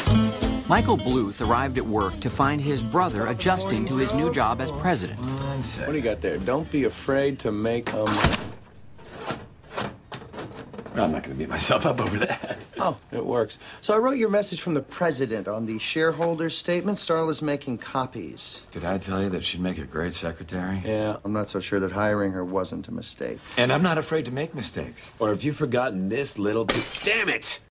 Michael Bluth arrived at work to find his brother adjusting to his new job as president. What do you got there? Don't be afraid to make a... I'm not going to beat myself up over that. Oh, it works. So I wrote your message from the president on the shareholder statement. Starla's making copies. Did I tell you that she'd make a great secretary? Yeah, I'm not so sure that hiring her wasn't a mistake. And I'm not afraid to make mistakes. Or have you forgotten this little... Damn it!